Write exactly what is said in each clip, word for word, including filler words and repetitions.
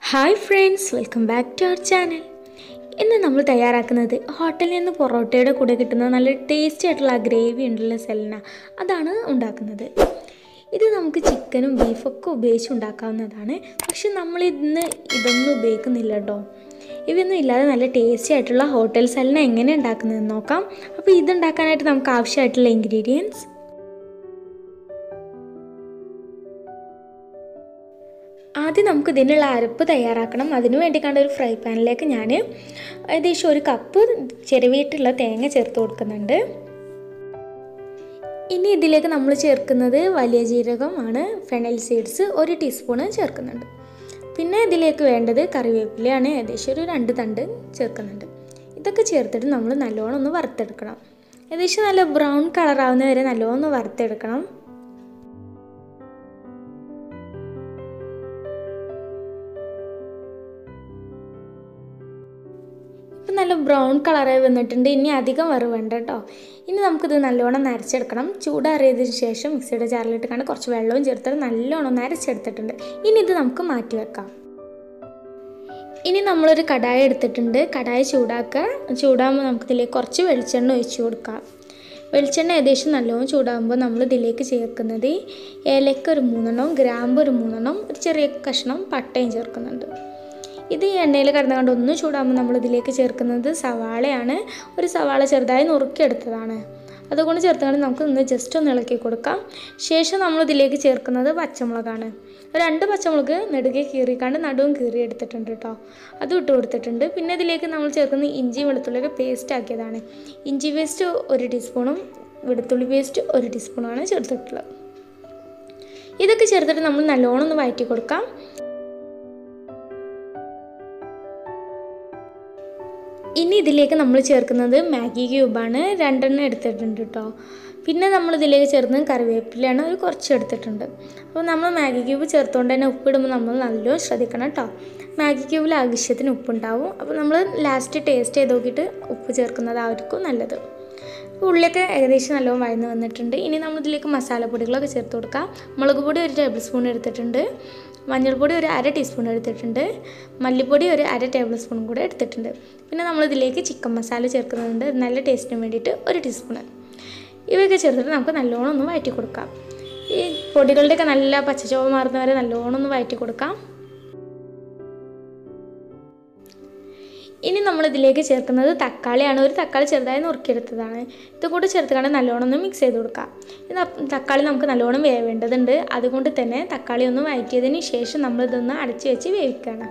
Hi friends, welcome back to our channel. ഇന്ന് നമ്മൾ തയ്യാറാക്കുന്നത് ഹോട്ടലിൽ നിന്ന് പൊറോട്ടയുടെ കൂടെ കിട്ടുന്ന നല്ല ടേസ്റ്റി ആയിട്ടുള്ള ഗ്രേവി ഉണ്ടല്ലോ സെൽന, അതാണ് ഉണ്ടാക്കുന്നത്. ഇത് നമുക്ക് ചിക്കനും ബീഫൊക്കെ ഉപയോഗിച്ച് ഉണ്ടാക്കാവുന്നതാണ്. പക്ഷെ നമ്മൾ ഇന്ന് ഇതൊന്നും ഉപയോഗിക്കുന്നില്ല കേട്ടോ. ഇവയൊന്നും ഇല്ലാതെ നല്ല ടേസ്റ്റി ആയിട്ടുള്ള ഹോട്ടൽ സെൽന എങ്ങനെ ഉണ്ടാക്കുന്നതെന്ന് നോക്കാം. അപ്പോൾ ഇതുണ്ടാക്കാനായിട്ട് നമുക്ക് ആവശ്യമായിട്ടുള്ള ഇൻഗ്രീഡിയൻസ്: ആദ്യം നമുക്ക് ഇതിനുള്ള അരപ്പ് തയ്യാറാക്കണം. അതിനു വേണ്ടി കണ്ട ഒരു ഫ്രൈ പാനിലേക്ക് ഞാൻ ഏകദേശം ഒരു കപ്പ് ചിരവിയിട്ടുള്ള തേങ്ങ ചേർത്ത് കൊടുക്കുന്നുണ്ട്. ഇനി ഇതിലേക്ക് നമ്മൾ ചേർക്കുന്നത് വലിയ ജീരകമാണ്, ഫെനൽ സീഡ്സ് ഒരു ടീസ്പൂണ് ചേർക്കുന്നുണ്ട്. പിന്നെ ഇതിലേക്ക് വേണ്ടത് കറിവേപ്പിലയാണ്, ഏകദേശം ഒരു രണ്ട് തണ്ട് ചേർക്കുന്നുണ്ട്. ഇതൊക്കെ ചേർത്തിട്ട് നമ്മൾ നല്ലോണം ഒന്ന് വറുത്തെടുക്കണം. ഏകദേശം നല്ല ബ്രൗൺ കളറാവുന്ന വരെ നല്ലോണം ഒന്ന് വറുത്തെടുക്കണം. ഇപ്പം നല്ല ബ്രൗൺ കളറായി വന്നിട്ടുണ്ട്. ഇനി അധികം വറുവേണ്ട കേട്ടോ. ഇനി നമുക്കിത് നല്ലോണം നരച്ചെടുക്കണം. ചൂടാറിയതിന് ശേഷം മിക്സിയുടെ ജാറിലിട്ട് കണ്ട് കുറച്ച് വെള്ളവും ചേർത്തിട്ട് നല്ലോണം നരച്ചെടുത്തിട്ടുണ്ട്. ഇനി ഇത് നമുക്ക് മാറ്റി വെക്കാം. ഇനി നമ്മളൊരു കടായി എടുത്തിട്ടുണ്ട്. കടായി ചൂടാക്കുക. ചൂടാകുമ്പോൾ നമുക്കിതിലേക്ക് കുറച്ച് വെളിച്ചെണ്ണ ഒഴിച്ചു കൊടുക്കാം. വെളിച്ചെണ്ണ ഏകദേശം നല്ലോണം ചൂടാകുമ്പോൾ നമ്മൾ ഇതിലേക്ക് ചേർക്കുന്നത് ഏലക്ക ഒരു മൂന്നെണ്ണം, ഗ്രാമ്പ് ഒരു മൂന്നെണ്ണം, ഒരു ചെറിയ കഷ്ണം പട്ടയും ചേർക്കുന്നുണ്ട്. ഇത് ഈ എണ്ണയിൽ കിടന്നു കൊണ്ട് ഒന്ന് ചൂടാകുമ്പോൾ നമ്മൾ ഇതിലേക്ക് ചേർക്കുന്നത് സവാളയാണ്. ഒരു സവാള ചെറുതായി നുറുക്കിയെടുത്തതാണ്. അതുകൊണ്ട് ചേർത്തുകൊണ്ട് നമുക്ക് ഒന്ന് ജസ്റ്റ് ഒന്ന് ഇളക്കി കൊടുക്കാം. ശേഷം നമ്മൾ ഇതിലേക്ക് ചേർക്കുന്നത് പച്ചമുളകാണ്. രണ്ട് പച്ചമുളക് നെടുകെ കീറിക്കാണ്ട് നടുവും കീറി എടുത്തിട്ടുണ്ട് കേട്ടോ. അതും ഇട്ട് കൊടുത്തിട്ടുണ്ട്. പിന്നെ ഇതിലേക്ക് നമ്മൾ ചേർക്കുന്നത് ഇഞ്ചി വെളുത്തുള്ളിയൊക്കെ പേസ്റ്റ് ആക്കിയതാണ്. ഇഞ്ചി പേസ്റ്റ് ഒരു ടീസ്പൂണും വെളുത്തുള്ളി പേസ്റ്റ് ഒരു ടീസ്പൂണുമാണ് ചേർത്തിട്ടുള്ളത്. ഇതൊക്കെ ചേർത്തിട്ട് നമ്മൾ നല്ലോണം ഒന്ന് വഴറ്റി കൊടുക്കാം. ഇനി ഇതിലേക്ക് നമ്മൾ ചേർക്കുന്നത് മാഗി ക്യൂബാണ്, രണ്ടെണ്ണം എടുത്തിട്ടുണ്ട് കേട്ടോ. പിന്നെ നമ്മൾ ഇതിലേക്ക് ചേർക്കുന്നത് കറിവേപ്പിലയാണ്, ഒരു കുറച്ച് എടുത്തിട്ടുണ്ട്. അപ്പോൾ നമ്മൾ മാഗി ക്യൂബ് ചേർത്തുകൊണ്ട് തന്നെ ഉപ്പിടുമ്പോൾ നമ്മൾ നല്ലോണം ശ്രദ്ധിക്കണം കേട്ടോ. മാഗി ക്യൂബിൽ ആവശ്യത്തിന് ഉപ്പുണ്ടാവും. അപ്പോൾ നമ്മൾ ലാസ്റ്റ് ടേസ്റ്റ് ചെയ്ത് നോക്കിയിട്ട് ഉപ്പ് ചേർക്കുന്നതായിരിക്കും നല്ലത്. ഉള്ളിയൊക്കെ ഏകദേശം നല്ലോണം വഴന്ന് വന്നിട്ടുണ്ട്. ഇനി നമ്മൾ ഇതിലേക്ക് മസാലപ്പൊടികളൊക്കെ ചേർത്ത് കൊടുക്കാം. മുളക് പൊടി ഒരു ടേബിൾ സ്പൂൺ എടുത്തിട്ടുണ്ട്, മഞ്ഞൾപ്പൊടി ഒരു അര ടീസ്പൂൺ എടുത്തിട്ടുണ്ട്, മല്ലിപ്പൊടി ഒരു അര ടേബിൾ സ്പൂണും കൂടെ എടുത്തിട്ടുണ്ട്. പിന്നെ നമ്മളിതിലേക്ക് ചിക്കൻ മസാല ചേർക്കുന്നുണ്ട്, നല്ല ടേസ്റ്റിന് വേണ്ടിയിട്ട് ഒരു ടീസ്പൂണ്. ഇവയൊക്കെ ചേർത്തിട്ട് നമുക്ക് നല്ലോണം ഒന്ന് വഴറ്റി കൊടുക്കാം. ഈ പൊടികളുടെയൊക്കെ നല്ല പച്ചച്ചുവ മാറുന്നവരെ നല്ലോണം ഒന്ന് വഴറ്റി കൊടുക്കാം. ഇനി നമ്മളിതിലേക്ക് ചേർക്കുന്നത് തക്കാളിയാണ്. ഒരു തക്കാളി ചെറുതായി നുറുക്കിയെടുത്തതാണ്. ഇത് കൂടെ ചേർത്തുകൊണ്ട് നല്ലോണം ഒന്ന് മിക്സ് ചെയ്ത് കൊടുക്കാം. ഇത് തക്കാളി നമുക്ക് നല്ലോണം വേവേണ്ടതുണ്ട്. അതുകൊണ്ട് തന്നെ തക്കാളി ഒന്ന് വഴറ്റിയതിന് ശേഷം നമ്മളിതൊന്ന് അടച്ചു വെച്ച് വേവിക്കണം.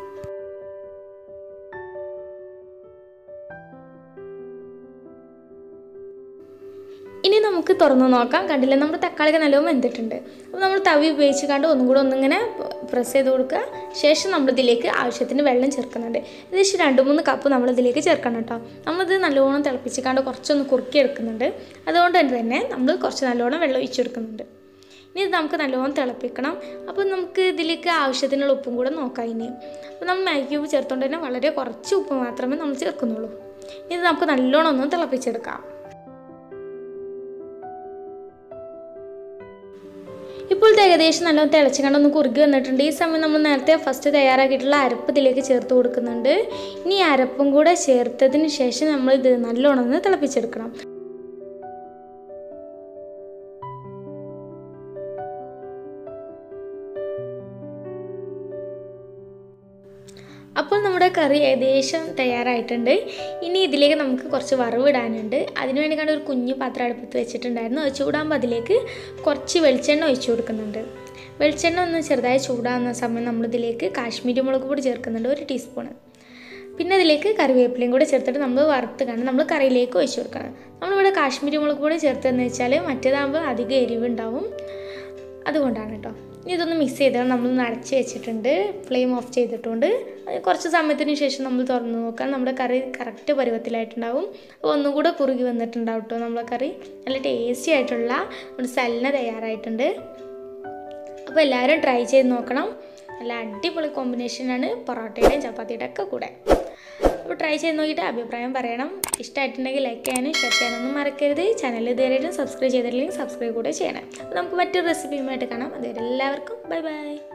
ഇനി നമുക്ക് തുറന്ന് നോക്കാം. കണ്ടില്ല, നമ്മുടെ തക്കാളിയൊക്കെ നല്ലോണം വെന്തിട്ടുണ്ട്. അപ്പോൾ നമ്മൾ തവി ഉപയോഗിച്ച് കണ്ട് ഒന്നും കൂടെ ഒന്നിങ്ങനെ പ്രസ് ചെയ്ത് കൊടുക്കുക. ശേഷം നമ്മളിതിലേക്ക് ആവശ്യത്തിന് വെള്ളം ചേർക്കുന്നുണ്ട്. ഏകദേശം രണ്ട് മൂന്ന് കപ്പ് നമ്മളിതിലേക്ക് ചേർക്കണം കേട്ടോ. നമ്മളിത് നല്ലോണം തിളപ്പിച്ച് കണ്ട് കുറച്ചൊന്ന് കുറുക്കി എടുക്കുന്നുണ്ട്. അതുകൊണ്ട് തന്നെ നമ്മൾ കുറച്ച് നല്ലോണം വെള്ളം ഒഴിച്ചെടുക്കുന്നുണ്ട്. ഇനി ഇത് നമുക്ക് നല്ലോണം തിളപ്പിക്കണം. അപ്പോൾ നമുക്ക് ഇതിലേക്ക് ആവശ്യത്തിനുള്ള ഉപ്പും കൂടെ നോക്കാം. ഇനി അപ്പോൾ നമ്മൾ മാഗി ക്യൂബ് ചേർത്തുകൊണ്ട് തന്നെ വളരെ കുറച്ച് ഉപ്പ് മാത്രമേ നമ്മൾ ചേർക്കുന്നുള്ളൂ. ഇനി ഇത് നമുക്ക് നല്ലോണം ഒന്ന് തിളപ്പിച്ചെടുക്കാം. ഇപ്പോൾ ഏകദേശം നല്ലോണം തിളച്ച് കണ്ടൊന്ന് കുറുകി വന്നിട്ടുണ്ട്. ഈ സമയം നമ്മൾ നേരത്തെ ഫസ്റ്റ് തയ്യാറാക്കിയിട്ടുള്ള അരപ്പ് ഇതിലേക്ക് ചേർത്ത് കൊടുക്കുന്നുണ്ട്. ഇനി അരപ്പും കൂടെ ചേർത്തതിന് ശേഷം നമ്മൾ ഇത് നല്ലോണം ഒന്ന് തിളപ്പിച്ചെടുക്കണം. അപ്പോൾ നമ്മുടെ കറി ഏകദേശം തയ്യാറായിട്ടുണ്ട്. ഇനി ഇതിലേക്ക് നമുക്ക് കുറച്ച് വറവിടാനുണ്ട്. അതിനുവേണ്ടി കണ്ട ഒരു കുഞ്ഞു പാത്രം അടുപ്പത്ത് വെച്ചിട്ടുണ്ടായിരുന്നു. അത് ചൂടാകുമ്പോൾ അതിലേക്ക് കുറച്ച് വെളിച്ചെണ്ണ ഒഴിച്ചു കൊടുക്കുന്നുണ്ട്. വെളിച്ചെണ്ണ ഒന്ന് ചെറുതായി ചൂടാകുന്ന സമയം നമ്മളിതിലേക്ക് കാശ്മീരി മുളക് പൊടി ചേർക്കുന്നുണ്ട്, ഒരു ടീസ്പൂണ്. പിന്നെ അതിലേക്ക് കറിവേപ്പിലയും കൂടെ ചേർത്തിട്ട് നമ്മൾ വറുത്ത് കണ്ട് നമ്മൾ കറിയിലേക്ക് ഒഴിച്ചു കൊടുക്കണം. നമ്മളിവിടെ കാശ്മീരി മുളക് പൊടി ചേർത്തതെന്ന് വെച്ചാൽ മറ്റേതാകുമ്പോൾ അധികം എരിവുണ്ടാവും, അതുകൊണ്ടാണ് കേട്ടോ. ഇനി ഇതൊന്ന് മിക്സ് ചെയ്താൽ നമ്മളൊന്ന് അടച്ച് വെച്ചിട്ടുണ്ട്. ഫ്ലെയിം ഓഫ് ചെയ്തിട്ടുണ്ട്. കുറച്ച് സമയത്തിന് ശേഷം നമ്മൾ തുറന്ന് നോക്കാം. നമ്മുടെ കറി കറക്റ്റ് പരുവത്തിലായിട്ടുണ്ടാവും. അപ്പോൾ ഒന്നുകൂടെ കുറുകി വന്നിട്ടുണ്ടാവും കേട്ടോ. നമ്മളെ കറി നല്ല ടേസ്റ്റി ആയിട്ടുള്ള നമ്മുടെ സെൽന തയ്യാറായിട്ടുണ്ട്. അപ്പോൾ എല്ലാവരും ട്രൈ ചെയ്ത് നോക്കണം. നല്ല അടിപൊളി കോമ്പിനേഷനാണ് പൊറോട്ടയുടെയും ചപ്പാത്തിയുടെ ഒക്കെ കൂടെ. അപ്പോൾ ട്രൈ ചെയ്ത് നോക്കിയിട്ട് അഭിപ്രായം പറയണം. ഇഷ്ടമായിട്ടുണ്ടെങ്കിൽ ലൈക്ക് ചെയ്യാനും ഷെയർ ചെയ്യാനൊന്നും മറക്കരുത്. ചാനൽ ഇതുവരെയും സബ്സ്ക്രൈബ് ചെയ്തിട്ടില്ലെങ്കിൽ സബ്സ്ക്രൈബ് കൂടെ ചെയ്യണം. അപ്പോൾ നമുക്ക് മറ്റൊരു റെസിപ്പിയുമായിട്ട് കാണാം. അതുവരെ എല്ലാവർക്കും ബൈ ബൈ.